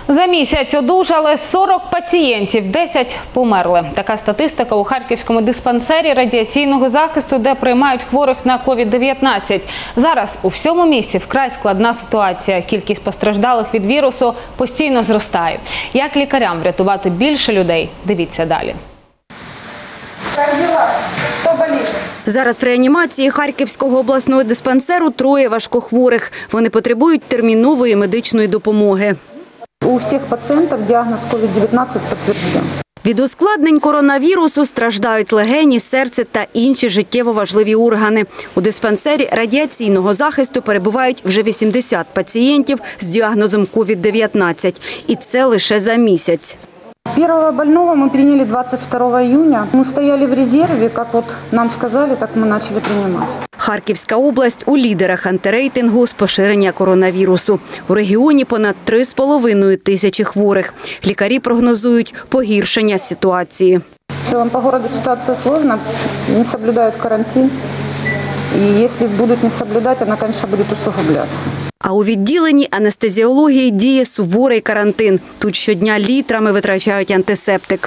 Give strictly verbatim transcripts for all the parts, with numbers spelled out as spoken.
За місяць одужали сорок пацієнтів, десять померли. Така статистика у Харківському диспансері радіаційного захисту, де приймають хворих на ковід дев'ятнадцять. Зараз у всьому місті вкрай складна ситуація. Кількість постраждалих від вірусу постійно зростає. Як лікарям врятувати більше людей? Дивіться далі. Зараз в реанімації Харківського обласного диспансеру троє важкохворих. Вони потребують термінової медичної допомоги. У всіх пацієнтів діагноз ковід дев'ятнадцять підтверджений. Від ускладнень коронавірусу страждають легені, серце та інші життєво важливі органи. У диспансері радіаційного захисту перебувають вже вісімдесят пацієнтів з діагнозом ковід дев'ятнадцять. І це лише за місяць. Первого больного мы приняли двадцать второго июня. Мы стояли в резерве, как вот нам сказали, так мы начали принимать. Харківська область у лідерах антирейтингу з поширення коронавірусу. У регіоні понад три з половиною тисячі хворих. Лікарі прогнозують погіршення ситуації. В целом по городу ситуация сложна, не соблюдают карантин. И если будут не соблюдать, она, конечно, будет усугубляться. А у відділенні анестезіології діє суворий карантин. Тут щодня літрами витрачають антисептик.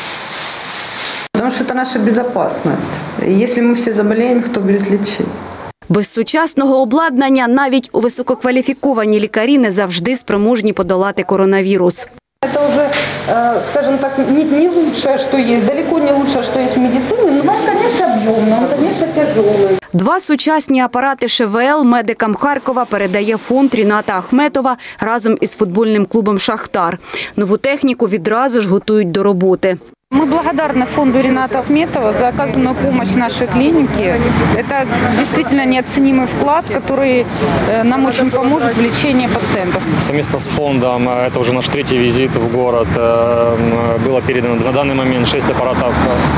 Потому что это наша безопасность. Если мы все заболеем, кто будет лечить? Без сучасного обладнання навіть у висококваліфіковані лікарі не завжди спроможні подолати коронавірус. Это уже, скажем так, не, не лучшее, что есть, далеко не лучшее, что есть в медицине, но он, конечно, объемный, он, конечно, тяжелый. Два сучасні апарати ШВЛ медикам Харкова передає фонд Ріната Ахметова разом із футбольним клубом «Шахтар». Нову техніку відразу ж готують до роботи. Мы благодарны фонду Рината Ахметова за оказанную помощь нашей клинике. Это действительно неоценимый вклад, который нам очень поможет в лечении пациентов. Совместно с фондом, это уже наш третий визит в город, было передано на данный момент шесть аппаратов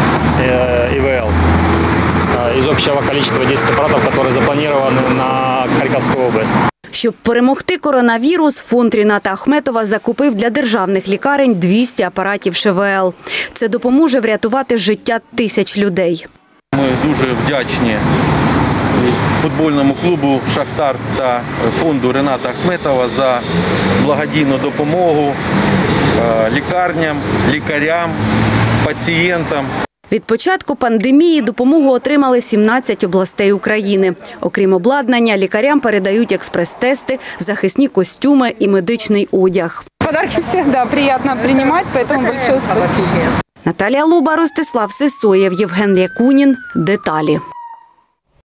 ИВЛ. Из общего количества десять аппаратов, которые запланированы на Харьковскую область. Щоб перемогти коронавірус, фонд Ріната Ахметова закупив для державних лікарень двісті апаратів ШВЛ. Це допоможе врятувати життя тисяч людей. Ми дуже вдячні футбольному клубу «Шахтар» та фонду Ріната Ахметова за благодійну допомогу лікарням, лікарям, пацієнтам. Від початку пандемії допомогу отримали сімнадцять областей України. Окрім обладнання, лікарям передають експрес-тести, захисні костюми і медичний одяг. Подарки всегда приятно принимать, поэтому большое спасибо. Наталія Луба, Ростислав Сисоєв, Євген Якунін. Деталі.